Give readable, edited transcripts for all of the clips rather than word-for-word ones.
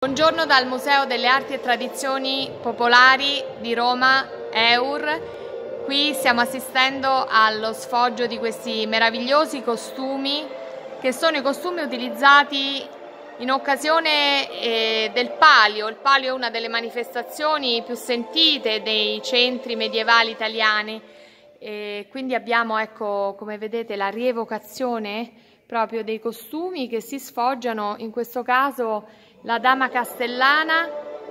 Buongiorno dal Museo delle Arti e Tradizioni Popolari di Roma, EUR. Qui stiamo assistendo allo sfoggio di questi meravigliosi costumi, che sono i costumi utilizzati in occasione del Palio. Il Palio è una delle manifestazioni più sentite dei centri medievali italiani. Quindi abbiamo, ecco, come vedete, la rievocazione proprio dei costumi che si sfoggiano, in questo caso la Dama Castellana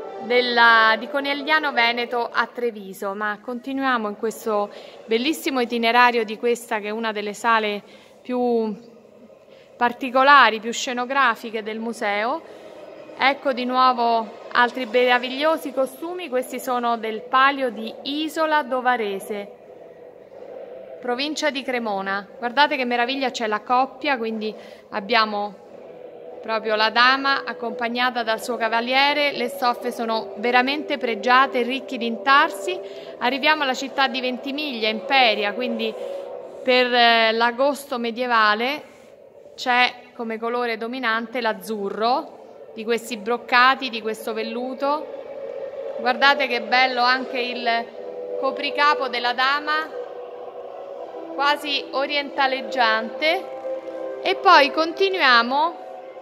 di Conegliano Veneto a Treviso. Ma continuiamo in questo bellissimo itinerario di questa che è una delle sale più particolari, più scenografiche del museo. Ecco di nuovo altri meravigliosi costumi. Questi sono del Palio di Isola Dovarese, provincia di Cremona. Guardate che meraviglia, c'è la coppia, quindi abbiamo proprio la dama accompagnata dal suo cavaliere. Le stoffe sono veramente pregiate, ricchi di intarsi. Arriviamo alla città di Ventimiglia, Imperia, quindi per l'agosto medievale c'è come colore dominante l'azzurro, di questi broccati, di questo velluto. Guardate che bello anche il copricapo della dama, quasi orientaleggiante. E poi continuiamo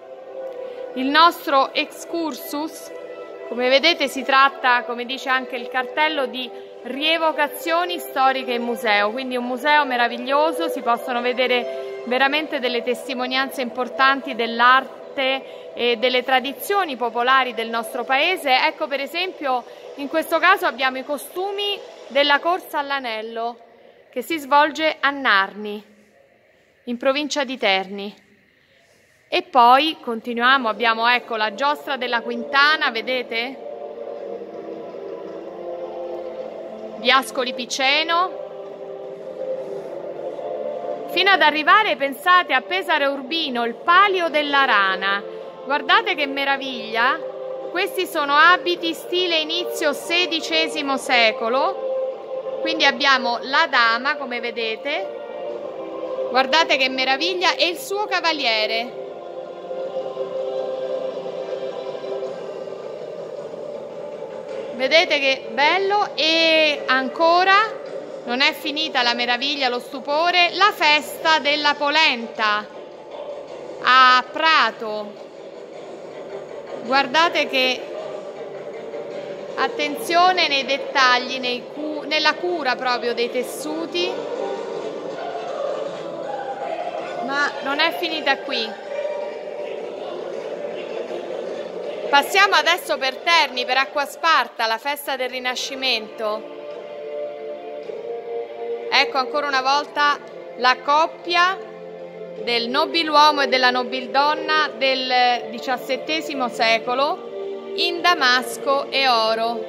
il nostro excursus. Come vedete si tratta, come dice anche il cartello, di rievocazioni storiche in museo, quindi un museo meraviglioso, si possono vedere veramente delle testimonianze importanti dell'arte e delle tradizioni popolari del nostro paese. Ecco, per esempio, in questo caso abbiamo i costumi della corsa all'anello che si svolge a Narni, in provincia di Terni. E poi continuiamo, abbiamo, ecco, la giostra della Quintana, vedete? Di Ascoli Piceno, fino ad arrivare, pensate, a Pesaro Urbino, il Palio della Rana. Guardate che meraviglia! Questi sono abiti stile inizio XVI secolo, quindi abbiamo la dama, come vedete, guardate che meraviglia, e il suo cavaliere. Vedete che bello. E ancora non è finita la meraviglia, lo stupore, la festa della polenta a Prato. Guardate che attenzione nei dettagli, nella cura proprio dei tessuti. Ma non è finita qui. Passiamo adesso per Terni, per Acquasparta, la festa del Rinascimento. Ecco ancora una volta la coppia del nobiluomo e della nobildonna del XVII secolo in damasco e oro.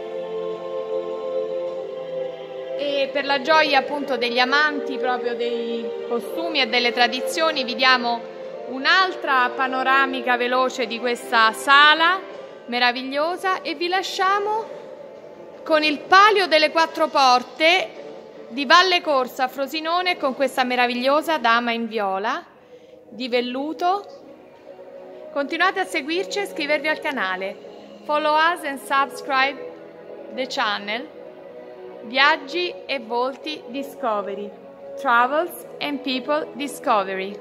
E per la gioia appunto degli amanti proprio dei costumi e delle tradizioni vi diamo un'altra panoramica veloce di questa sala meravigliosa e vi lasciamo con il Palio delle Quattro Porte di Valle Corsa a Frosinone, con questa meravigliosa dama in viola di velluto. Continuate a seguirci e iscrivervi al canale. Follow us and subscribe the channel. Viaggi e volti Discovery, Travels and People Discovery.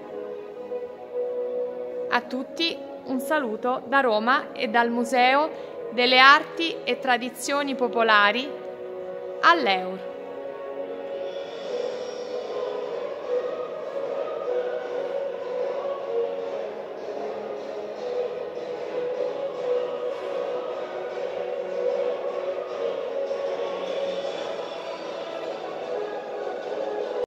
A tutti un saluto da Roma e dal Museo delle Arti e Tradizioni Popolari all'EUR.